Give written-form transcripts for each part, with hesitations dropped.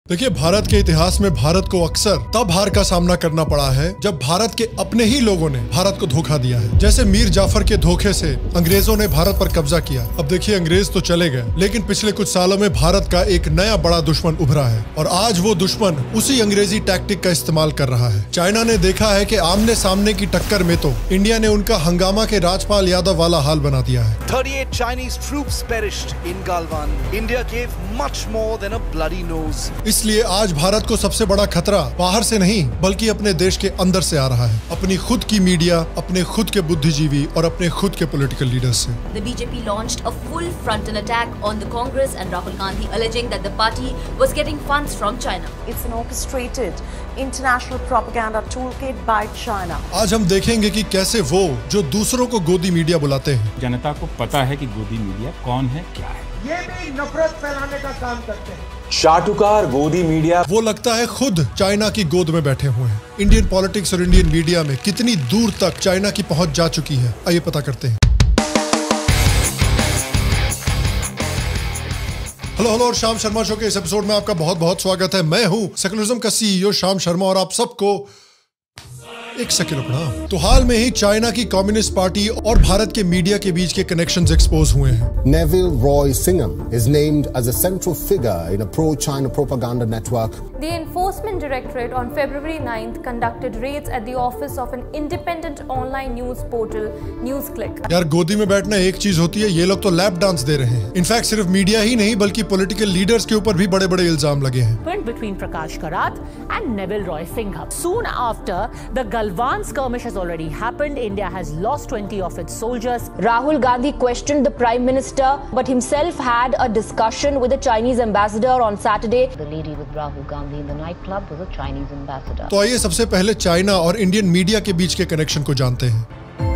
देखिए, भारत के इतिहास में भारत को अक्सर तब हार का सामना करना पड़ा है जब भारत के अपने ही लोगों ने भारत को धोखा दिया है। जैसे मीर जाफर के धोखे से अंग्रेजों ने भारत पर कब्जा किया। अब देखिए, अंग्रेज तो चले गए, लेकिन पिछले कुछ सालों में भारत का एक नया बड़ा दुश्मन उभरा है और आज वो दुश्मन उसी अंग्रेजी टैक्टिक का इस्तेमाल कर रहा है। चाइना ने देखा है कि आमने सामने की टक्कर में तो इंडिया ने उनका हंगामा के राजपाल यादव वाला हाल बना दिया है। 38 Chinese troops perished in Galwan. India gave much more than a bloody nose. इसलिए आज भारत को सबसे बड़ा खतरा बाहर से नहीं बल्कि अपने देश के अंदर से आ रहा है। अपनी खुद की मीडिया, अपने खुद के बुद्धिजीवी और अपने खुद के पॉलिटिकल लीडर्स से। The BJP launched a full frontal attack on the Congress and Rahul Gandhi, alleging that the party was getting funds from China. It's an orchestrated international propaganda toolkit by China. आज हम देखेंगे कि कैसे वो जो दूसरों को गोदी मीडिया बुलाते हैं, जनता को पता है कि गोदी मीडिया कौन है, क्या है। ये भी नफरत फैलाने का काम करते हैं। चाटुकार गोदी मीडिया, वो लगता है खुद चाइना की गोद में बैठे हुए हैं। इंडियन पॉलिटिक्स और इंडियन मीडिया में कितनी दूर तक चाइना की पहुंच जा चुकी है, आइए पता करते हैं। हेलो और शाम शर्मा शो के इस एपिसोड में आपका बहुत बहुत स्वागत है। मैं हूं सेकुलरिज्म का सीईओ शाम शर्मा और आप सबको एक सेकंड प्रणाम। तो हाल में ही चाइना की कम्युनिस्ट पार्टी और भारत के मीडिया के बीच के कनेक्शंस एक्सपोज हुए हैं। Neville Roy Singham is named as a central figure in a pro-China propaganda network. The Enforcement Directorate on February 9th conducted raids at the office of an independent online news portal, NewsClick. यार, गोदी में बैठना एक चीज होती है, ये लोग तो लैप डांस दे रहे हैं। इनफैक्ट सिर्फ मीडिया ही नहीं बल्कि पॉलिटिकल लीडर्स के ऊपर भी बड़े-बड़े इल्जाम लगे हैं। Between Prakash Karat and Neville Roy Singham. Soon after the Galwan skirmish has already happened, India has lost 20 of its soldiers. Rahul Gandhi questioned the Prime Minister, but himself had a discussion with the Chinese ambassador on Saturday. The lady with Rahul Gandhi in the nightclub was a Chinese ambassador. तो आइए सबसे पहले China और Indian media के बीच के connection को जानते हैं।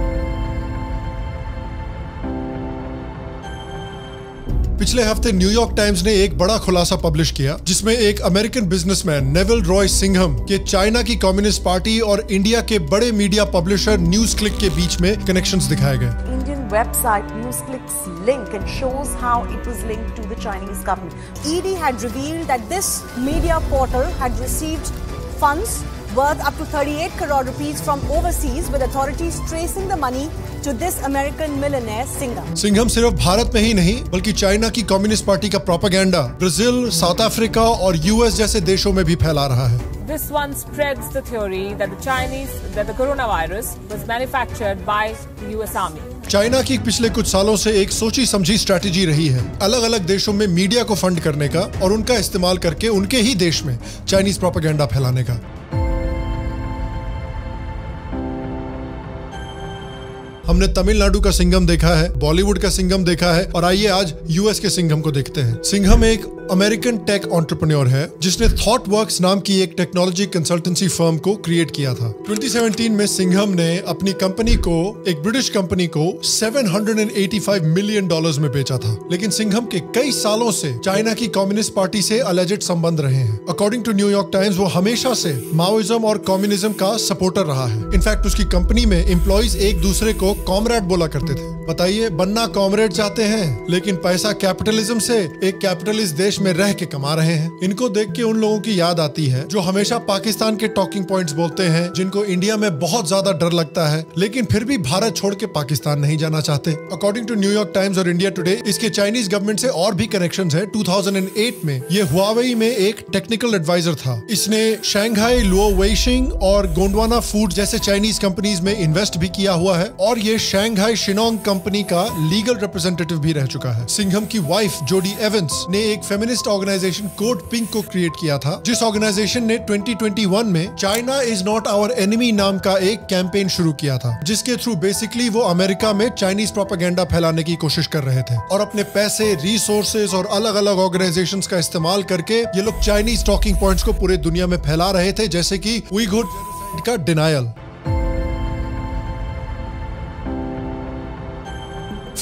पिछले हफ्ते न्यूयॉर्क टाइम्स ने एक बड़ा खुलासा पब्लिश किया जिसमें एक American businessman Neville Roy Singham के चाइना की कम्युनिस्ट पार्टी और इंडिया के बड़े मीडिया पब्लिशर न्यूज क्लिक के बीच में कनेक्शंस दिखाए गए। Indian website NewsClick's link and shows how it was linked to the Chinese government. ED had revealed that this media portal had received funds worth up to 38 crore rupees from overseas, with authorities tracing the money to this American millionaire Singham. Singham सिर्फ भारत में ही नहीं बल्कि China की communist party का propaganda Brazil, South Africa और US जैसे देशों में भी फैला रहा है। This one spreads the theory that the coronavirus was manufactured by the US Army. China की पिछले कुछ सालों से एक सोची समझी स्ट्रैटेजी रही है अलग अलग देशों में मीडिया को फंड करने का और उनका इस्तेमाल करके उनके ही देश में चाइनीज प्रोपेगेंडा फैलाने का। हमने तमिलनाडु का सिंघम देखा है, बॉलीवुड का सिंघम देखा है और आइए आज यूएस के सिंघम को देखते हैं। सिंघम एक अमेरिकन टेक एंटरप्रेन्योर है जिसने थॉटवर्क्स नाम की एक टेक्नोलॉजी कंसल्टेंसी फर्म को क्रिएट किया था। 2017 में सिंघम ने अपनी कंपनी को एक ब्रिटिश कंपनी को $785 मिलियन में बेचा था, लेकिन सिंघम के कई सालों से चाइना की कम्युनिस्ट पार्टी से अलेजेड संबंध रहे हैं। अकॉर्डिंग टू न्यूयॉर्क टाइम्स वो हमेशा से माओइज्म और कम्युनिज्म का सपोर्टर रहा है। इनफैक्ट उसकी कंपनी में एम्प्लॉइज एक दूसरे को कॉमरेड बोला करते थे। बताइए, बनना कॉमरेड चाहते हैं लेकिन पैसा कैपिटलिज्म से एक कैपिटलिस्ट देश में रह के कमा रहे हैं। इनको देख के उन लोगों की याद आती है जो हमेशा पाकिस्तान के टॉकिंग पॉइंट्स बोलते हैं, जिनको इंडिया में बहुत ज्यादा डर लगता है लेकिन फिर भी भारत छोड़ के पाकिस्तान नहीं जाना चाहते। अकॉर्डिंग टू न्यूयॉर्क टाइम्स और इंडिया टुडे, इसके चाइनीज गवर्नमेंट से और भी कनेक्शंस हैं। 2008 में ये हुआवेई में एक टेक्निकल एडवाइजर था। इसने शंघाई लुओ वेइशिंग और गोंडवाना फूड जैसे चाइनीज कंपनीज में इन्वेस्ट भी किया हुआ है और ये शंघाई शिनोंग कंपनी का लीगल रिप्रेजेंटेटिव भी रह चुका है। सिंघम की वाइफ जोडी एवंस ने एक फेमिनिस्ट ऑर्गेनाइजेशन कोड पिंक को क्रिएट किया था, जिस ऑर्गेनाइजेशन ने 2021 में China is not our enemy नाम का एक कैंपेन शुरू किया था, जिसके थ्रू बेसिकली वो अमेरिका में चाइनीज प्रोपेगेंडा फैलाने की कोशिश कर रहे थे और अपने पैसे, रिसोर्सेज और अलग अलग ऑर्गेनाइजेशंस का इस्तेमाल करके ये लोग चाइनीज टॉकिंग पॉइंट्स को पूरे दुनिया में फैला रहे थे, जैसे कि उइघुर जेनोसाइड का डिनायल।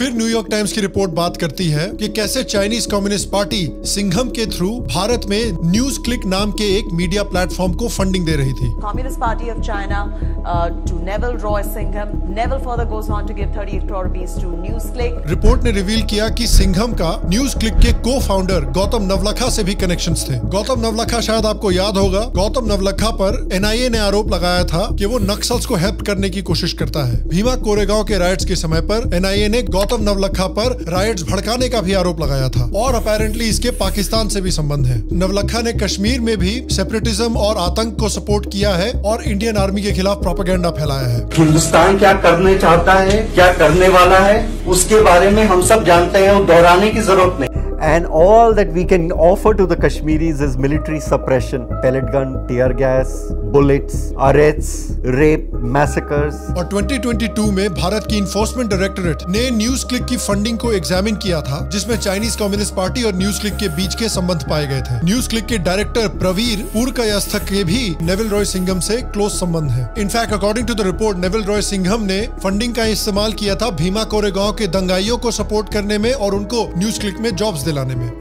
फिर न्यूयॉर्क टाइम्स की रिपोर्ट बात करती है कि कैसे चाइनीज कम्युनिस्ट पार्टी सिंघम के थ्रू भारत में न्यूज क्लिक नाम के एक मीडिया प्लेटफॉर्म को फंडिंग दे रही थी। Communist Party of China to Neville Roy Singham. Neville further goes on to give 38 crore rupees to NewsClick. Report ने रिवील किया कि सिंघम का न्यूज क्लिक के को फाउंडर गौतम नवलखा से भी कनेक्शंस थे। गौतम नवलखा, शायद आपको याद होगा, गौतम नवलखा पर एनआईए ने आरोप लगाया था कि वो नक्सल्स को हेल्प करने की कोशिश करता है। भीमा कोरेगांव के राइट्स के समय पर एनआईए ने गौतम नवलखा पर राइट्स भड़काने का भी आरोप लगाया था और अपेरेंटली इसके पाकिस्तान से भी संबंध है। नवलखा ने कश्मीर में भी सेपरेटिज्म और आतंक को सपोर्ट किया है और इंडियन आर्मी के खिलाफ प्रोपेगेंडा फैलाया है। हिंदुस्तान क्या करने चाहता है, क्या करने वाला है, उसके बारे में हम सब जानते हैं, दोहराने की जरूरत नहीं। And all that we can offer to the Kashmiris is military suppression, pellet gun, tear gas, bullets, arrests, rape, massacres. और 2022 में भारत की इन्फोर्समेंट डायरेक्टरेट ने न्यूज क्लिक की फंडिंग को एग्जामिन किया था, जिसमें चाइनीज कम्युनिस्ट पार्टी और न्यूज क्लिक के बीच के संबंध पाए गए थे। न्यूज क्लिक के डायरेक्टर प्रवीर पुरकायस्थ के भी नेविल रॉय सिंघम से क्लोज संबंध है। In fact according to the report, Neville Roy Singham ने फंडिंग का इस्तेमाल किया था भीमा कोरेगांव के दंगाइयों को सपोर्ट करने में और उनको न्यूज क्लिक में जॉब्स दिलाने में।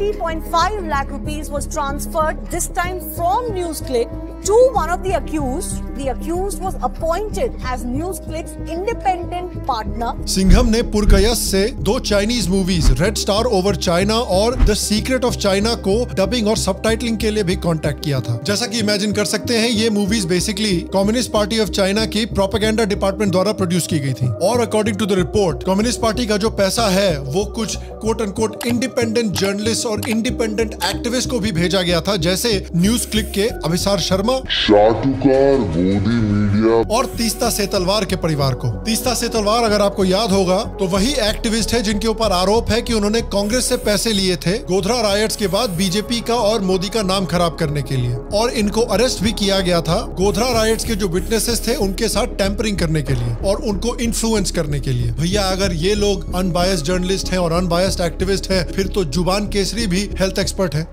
20.5 lakh rupees was transferred this time from NewsClick to one of the accused. The accused was appointed as NewsClick's independent partner. Singham ने पुरकायस्थ से 2 Chinese movies red star over China और द सीक्रेट ऑफ चाइना को dubbing और subtitling के लिए भी contact किया था। जैसा कि इमेजिन कर सकते हैं, ये movies basically communist party of China की प्रोपेगेंडा डिपार्टमेंट द्वारा प्रोड्यूस की गई थी और according to the report, communist party का जो पैसा है वो कुछ कोट अनकोट इंडिपेंडेंट जर्नलिस्ट और इंडिपेंडेंट एक्टिविस्ट को भी भेजा गया था, जैसे न्यूज क्लिक के अभिसार शर्मा, शाटुकार, गोदी मीडिया और तीस्ता सेतलवार के परिवार को। तीस्ता सेतलवार, अगर आपको याद होगा, तो वही एक्टिविस्ट है जिनके ऊपर आरोप है कि उन्होंने कांग्रेस से पैसे लिए थे गोधरा रायट्स के बाद बीजेपी का और मोदी का नाम खराब करने के लिए, और इनको अरेस्ट भी किया गया था गोधरा रायट्स के जो विटनेसेस थे उनके साथ टेम्परिंग करने के लिए और उनको इन्फ्लुएंस करने के लिए। भैया, अगर ये लोग अनबायस्ड जर्नलिस्ट हैं और अनबायस्ड एक्टिविस्ट हैं, फिर तो जुबान केसरी भी हेल्थ एक्सपर्ट है।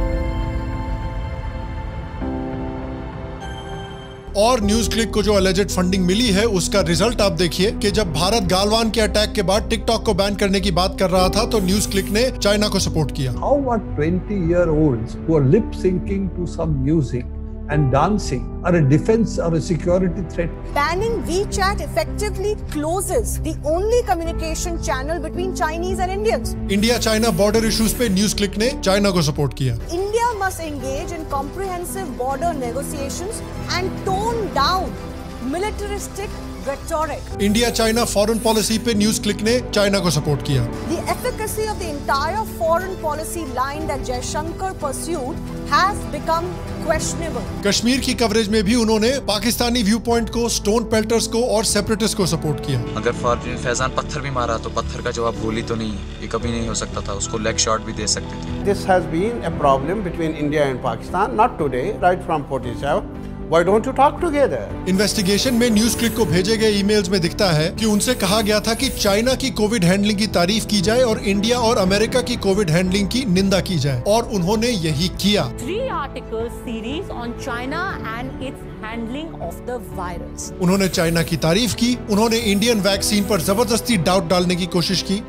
और न्यूज क्लिक को जो अलेजेड फंडिंग मिली है उसका रिजल्ट आप देखिए कि जब भारत गालवान के अटैक के बाद टिकटॉक को बैन करने की बात कर रहा था तो न्यूज क्लिक ने चाइना को सपोर्ट किया। How are 20-year-olds who are lip syncing to some music and dancing are a defense or a security threat? Banning WeChat effectively closes the only communication channel between Chinese and Indians. India China border issues पे news click ने China को support किया। India must engage in comprehensive border negotiations and tone down militaristic rhetoric. India China foreign policy पे news click ने China को support किया। The efficacy of the entire foreign policy line that Jaishankar pursued has become questionable. Kashmir की coverage में भी उन्होंने Pakistani view point को, stone pelters को और सेपरेटिस्ट को सपोर्ट किया। अगर फैजान पत्थर भी मारा तो पत्थर का जवाब गोली तो नहीं, ये कभी नहीं हो सकता था, उसको लेग शॉट भी दे सकते थे। This has been a problem between India and Pakistan, not today, right from 47. Why don't you talk together? Investigation में न्यूज क्लिक को भेजे गए ईमेल्स में दिखता है कि उनसे कहा गया था कि चाइना की कोविड हैंडलिंग की तारीफ की जाए और इंडिया और अमेरिका की कोविड हैंडलिंग की निंदा की जाए, और उन्होंने यही किया। 3 article series on China and its handling of the virus. उन्होंने चाइना की तारीफ की, उन्होंने इंडियन वैक्सीन पर जबरदस्ती डाउट डालने की कोशिश की।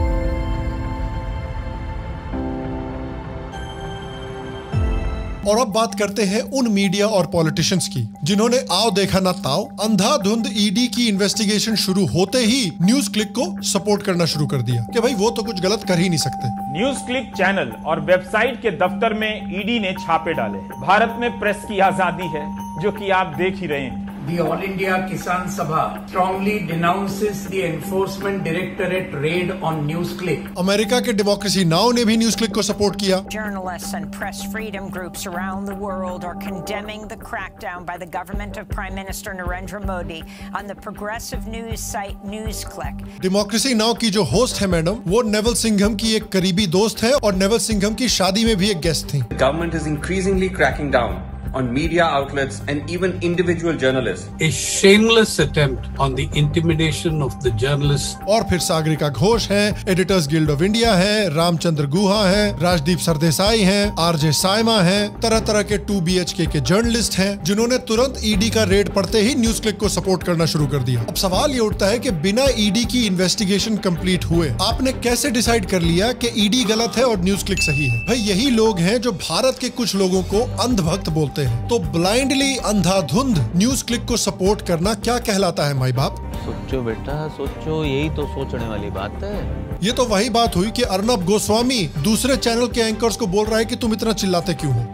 और अब बात करते हैं उन मीडिया और पॉलिटिशियंस की जिन्होंने आओ देखा ना ताओ अंधाधुंध ईडी की इन्वेस्टिगेशन शुरू होते ही न्यूज क्लिक को सपोर्ट करना शुरू कर दिया कि भाई वो तो कुछ गलत कर ही नहीं सकते। न्यूज क्लिक चैनल और वेबसाइट के दफ्तर में ईडी ने छापे डाले। भारत में प्रेस की आजादी है, जो कि आप देख ही रहे हैं। The All India Kisan Sabha strongly denounces the Enforcement Directorate raid on NewsClick. America के डेमोक्रेसी नाउ ने भी न्यूज क्लिक को सपोर्ट किया। Journalists and press freedom groups around the world are condemning the crackdown by the government of Prime Minister Narendra Modi on the progressive news site NewsClick. Democracy now की जो host है madam, वो naval Singham की एक करीबी दोस्त है और नेवल सिंघम की शादी में भी एक गेस्ट थी। The government is increasingly cracking down on media outlets and even individual journalists. A shameless attempt on the intimidation of the journalists. और फिर सागरिका घोष है, एडिटर्स गिल्ड ऑफ इंडिया है, रामचंद्र गुहा है, राजदीप सरदेसाई है, आरजे साइमा है, तरह तरह के 2 BHK के जर्नलिस्ट हैं, जिन्होंने तुरंत ईडी का रेड पड़ते ही न्यूज क्लिक को सपोर्ट करना शुरू कर दिया। अब सवाल ये उठता है कि बिना ईडी की इन्वेस्टिगेशन कंप्लीट हुए आपने कैसे डिसाइड कर लिया कि ईडी गलत है और न्यूज क्लिक सही है? भाई यही लोग हैं जो भारत के कुछ लोगों को अंधभक्त बोलते हैं। तो ब्लाइंडली अंधाधुंध न्यूज क्लिक को सपोर्ट करना क्या कहलाता है माई बाप? सोचो बेटा सोचो, यही तो सोचने वाली बात है। ये तो वही बात हुई कि अर्नब गोस्वामी दूसरे चैनल के एंकर्स को बोल रहा है कि तुम इतना चिल्लाते क्यों हो।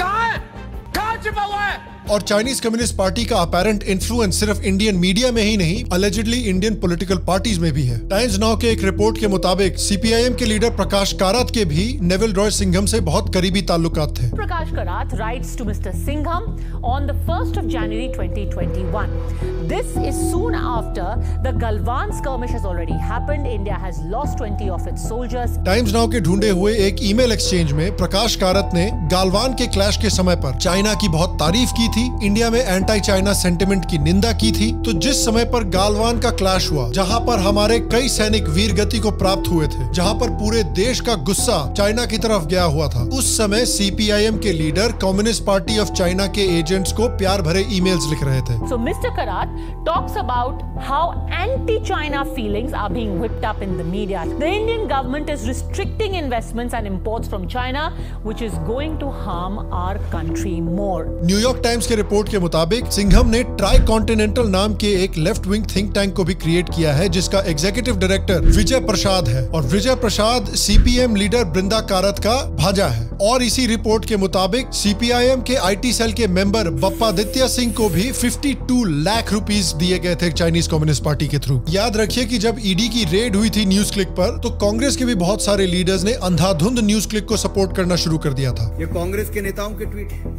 कहाँ छिपा हुआ है? और चाइनीज कम्युनिस्ट पार्टी का अपैरेंट इन्फ्लुएंस सिर्फ इंडियन मीडिया में ही नहीं, अलेजिडली इंडियन पॉलिटिकल पार्टीज में भी है। टाइम्स नाउ के एक रिपोर्ट के मुताबिक CPIM के लीडर प्रकाश कारात के भी नेविल रॉय सिंघम से बहुत करीबी ताल्लुकात थे। Prakash Karat writes to Mr. Singham on the 1st of January 2021. This is soon after the Galwan skirmish has already happened. India has lost 20 of its soldiers. Times Now के ढूंढे हुए एक ईमेल एक्सचेंज में प्रकाश कारात ने गालवान के क्लैश के समय पर चाइना की बहुत तारीफ की थी, इंडिया में एंटी चाइना सेंटिमेंट की निंदा की थी। तो जिस समय पर गालवान का क्लैश हुआ, जहां पर हमारे कई सैनिक वीर गति को प्राप्त हुए थे, जहां पर पूरे देश का गुस्सा चाइना की तरफ गया हुआ था, उस समय CPIM के leader communist party of China के एजेंट्स को प्यार भरे ईमेल्स लिख रहे थे। So Mr. Karat talks about how anti-China feelings are being whipped up in the media. The Indian government is restricting investments and imports from China, which is going to harm our country more. New York times के report के मुताबिक सिंघम ने try continental नाम के एक left wing think tank को भी create किया है, जिसका एग्जीक्यूटिव डायरेक्टर विजय प्रसाद है। और विजय प्रसाद CPM लीडर बृंदा कारत का भांजा है। और इसी रिपोर्ट के मुताबिक CPIM के IT सेल के मेंबर बप्पादित्य सिंह को भी 52 लाख रुपीस दिए गए थे चाइनीज कम्युनिस्ट पार्टी के थ्रू। याद रखिए कि जब ईडी की रेड हुई थी न्यूज क्लिक पर, तो कांग्रेस के भी बहुत सारे लीडर्स ने अंधाधुंध न्यूज क्लिक को सपोर्ट करना शुरू कर दिया था। ये कांग्रेस के नेताओं के ट्वीट है।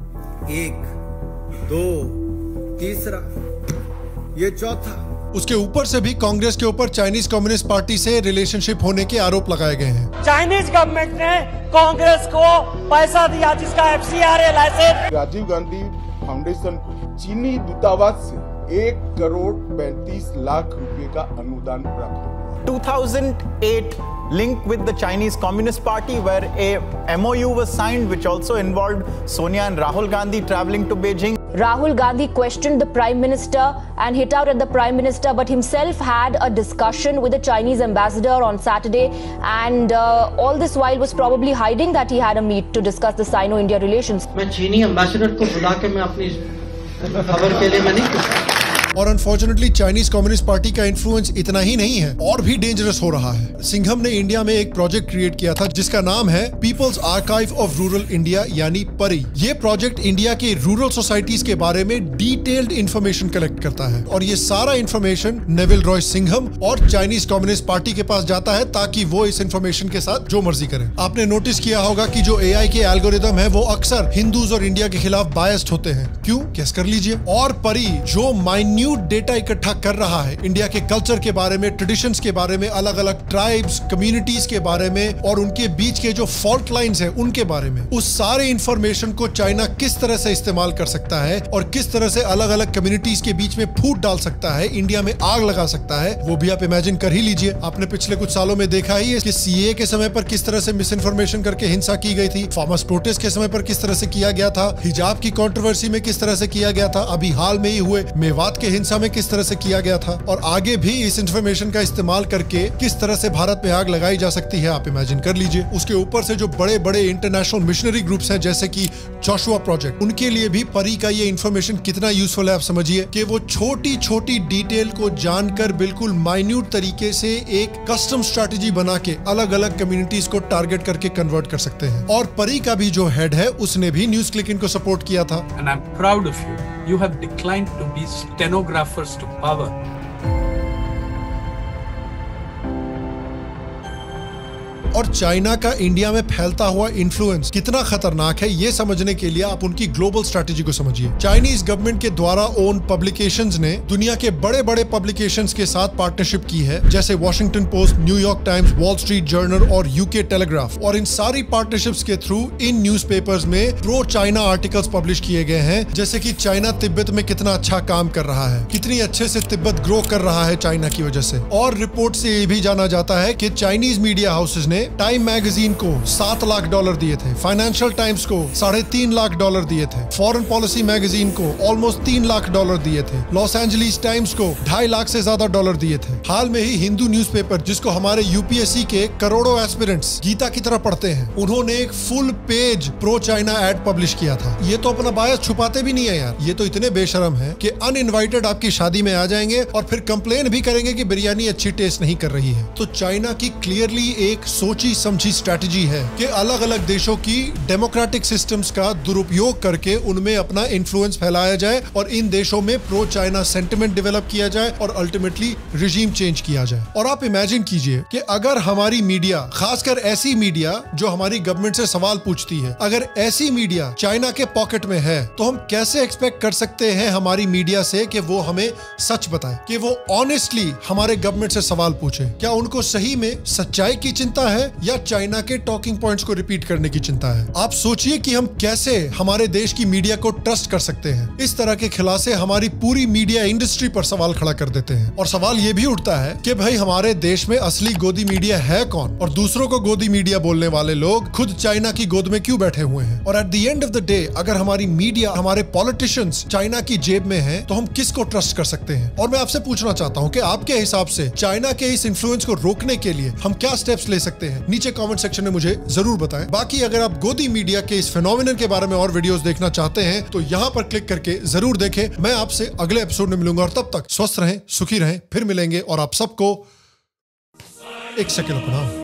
1, 2, तीसरा, ये चौथा। उसके ऊपर से भी कांग्रेस के ऊपर चाइनीज कम्युनिस्ट पार्टी से रिलेशनशिप होने के आरोप लगाए गए हैं। चाइनीज गवर्नमेंट ने कांग्रेस को पैसा दिया, जिसका FCRA licence. Rajiv Gandhi foundation चीनी दूतावास से 1 करोड़ 35 लाख रुपए का अनुदान प्राप्त हुआ। 2008 link with the Chinese Communist Party, where a MOU was signed which also involved Sonia and Rahul Gandhi traveling to Beijing. Rahul Gandhi questioned the Prime Minister and hit out at the Prime Minister, but himself had a discussion with the Chinese ambassador on Saturday, and all this while was probably hiding that he had a meet to discuss the Sino-India relations. मैं चीनी ambassador को बुला के मैं अपनी खबर के लिए मैं नहीं पूछा। और अनफॉर्चुनेटली चाइनीज कम्युनिस्ट पार्टी का इन्फ्लुएंस इतना ही नहीं है, और भी डेंजरस हो रहा है। सिंघम ने इंडिया में एक प्रोजेक्ट क्रिएट किया था जिसका नाम है people's archive of rural India, यानी परी। ये प्रोजेक्ट इंडिया के रूरल सोसाइटीज के बारे में डिटेल्ड इंफॉर्मेशन कलेक्ट करता है, और ये सारा इंफॉर्मेशन नेविल रॉय सिंघम और चाइनीज कम्युनिस्ट पार्टी के पास जाता है, ताकि वो इस इंफॉर्मेशन के साथ जो मर्जी करें। आपने नोटिस किया होगा कि जो AI के एल्गोरिदम है वो अक्सर हिंदूज और इंडिया के खिलाफ बायस्ड होते हैं। क्यों? गेस कर लीजिए। और परी जो माइन्यूट डेटा इकट्ठा कर रहा है इंडिया के कल्चर के बारे में, ट्रेडिशंस के बारे में, अलग अलग ट्राइब्स, कम्युनिटीज के बारे में, और उनके बीच के जो फॉल्ट लाइंस हैं उनके बारे में, उस सारे इंफॉर्मेशन को चाइना किस तरह से इस्तेमाल कर सकता है और किस तरह से अलग अलग कम्युनिटीज के बीच में फूट डाल सकता है, इंडिया में आग लगा सकता है, वो भी आप इमेजिन कर ही लीजिए। आपने पिछले कुछ सालों में देखा ही है कि CAA के समय पर किस तरह से मिस इन्फॉर्मेशन करके हिंसा की गई थी, फार्मर्स प्रोटेस्ट के समय पर किस तरह से किया गया था, हिजाब की कंट्रोवर्सी में किस तरह से किया गया था, अभी हाल में ही हुए मेवात के हिंसा में किस तरह से किया गया था, और आगे भी इस इंफॉर्मेशन का इस्तेमाल करके किस तरह से भारत में आग लगाई जा सकती है, आप इमेजिन कर लीजिए। उसके ऊपर से जो बड़े बड़े इंटरनेशनल मिशनरी ग्रुप्स हैं, जैसे कि जोशुआ प्रोजेक्ट, उनके लिए भी परी का ये इंफॉर्मेशन कितना यूजफुल है। आप समझिए कि वो छोटी छोटी डिटेल को जानकर बिल्कुल माइन्यूट तरीके से एक कस्टम स्ट्रेटेजी बना के अलग अलग कम्युनिटीज को टारगेट करके कन्वर्ट कर सकते हैं। और परी का भी जो हेड है उसने भी न्यूज क्लिक इनको सपोर्ट किया था। And I'm proud of you. You have declined to be stenographers to power. और चाइना का इंडिया में फैलता हुआ इन्फ्लुएंस कितना खतरनाक है, ये समझने के लिए आप उनकी ग्लोबल स्ट्रैटेजी को समझिए। चाइनीज गवर्नमेंट के द्वारा ओन पब्लिकेशंस ने दुनिया के बड़े बड़े पब्लिकेशंस के साथ पार्टनरशिप की है, जैसे Washington post, New York times, wall street journal और यूके टेलीग्राफ। और इन सारी पार्टनरशिप्स के थ्रू इन न्यूज़पेपर्स में प्रो चाइना आर्टिकल्स पब्लिश किए गए हैं, जैसे कि चाइना तिब्बत में कितना अच्छा काम कर रहा है, कितनी अच्छे से तिब्बत ग्रो कर रहा है चाइना की वजह से। और रिपोर्ट से ये भी जाना जाता है कि चाइनीज मीडिया हाउसेस ने टाइम मैगजीन को $7 लाख दिए थे, फाइनेंशियल टाइम्स को $3.5 लाख दिए थे, फॉरेन पॉलिसी मैगजीन को ऑलमोस्ट $3 लाख दिए थे, लॉस एंजलिस टाइम्स को 2.5 लाख से ज्यादा डॉलर दिए थे। हाल में ही हिंदू न्यूज़पेपर, जिसको हमारे यूपीएससी के करोड़ों एस्पिरेंट्स गीता की तरह पढ़ते हैं, उन्होंने एक full page pro China ad publish किया था। ये तो अपना बायस छुपाते भी नहीं है यार, ये तो इतने बेशरम है कि अनइनवाइटेड आपकी शादी में आ जाएंगे और फिर कंप्लेन भी करेंगे कि बिरयानी अच्छी टेस्ट नहीं कर रही है। तो चाइना की क्लियरली एक सोची समझी स्ट्रैटेजी है कि अलग अलग देशों की डेमोक्रेटिक सिस्टम्स का दुरुपयोग करके उनमें अपना इन्फ्लुएंस फैलाया जाए और इन देशों में प्रो चाइना सेंटिमेंट डेवलप किया जाए और अल्टीमेटली रिजीम चेंज किया जाए। और आप इमेजिन कीजिए कि अगर हमारी मीडिया, खासकर ऐसी मीडिया जो हमारी गवर्नमेंट से सवाल पूछती है, अगर ऐसी मीडिया चाइना के पॉकेट में है, तो हम कैसे एक्सपेक्ट कर सकते हैं हमारी मीडिया से कि वो हमें सच बताए, कि वो ऑनेस्टली हमारे गवर्नमेंट से सवाल पूछे। क्या उनको सही में सच्चाई की चिंता है या चाइना के टॉकिंग पॉइंट्स को रिपीट करने की चिंता है? आप सोचिए कि हम कैसे हमारे देश की मीडिया को ट्रस्ट कर सकते हैं। इस तरह के खिलासे हमारी पूरी मीडिया इंडस्ट्री पर सवाल खड़ा कर देते हैं। और सवाल ये भी उठता है कि भाई हमारे देश में असली गोदी मीडिया है कौन, और दूसरों को गोदी मीडिया बोलने वाले लोग खुद चाइना की गोद में क्यों बैठे हुए हैं? और at the end of the day, अगर हमारी मीडिया, हमारे पॉलिटिशियंस चाइना की जेब में हैं, तो हम किसको ट्रस्ट कर सकते हैं? और मैं आपसे पूछना चाहता हूं कि आपके हिसाब से चाइना के इस इन्फ्लुएंस को रोकने के लिए हम क्या स्टेप्स ले सकते हैं? नीचे कमेंट सेक्शन में मुझे जरूर बताएं। बाकी अगर आप गोदी मीडिया के इस फेनोमेनन के बारे में और वीडियोस देखना चाहते हैं तो यहाँ पर क्लिक करके जरूर देखें। मैं आपसे अगले एपिसोड में मिलूंगा और तब तक स्वस्थ रहें, सुखी रहें। फिर मिलेंगे और आप सबको एक सेकंड अपनाओ।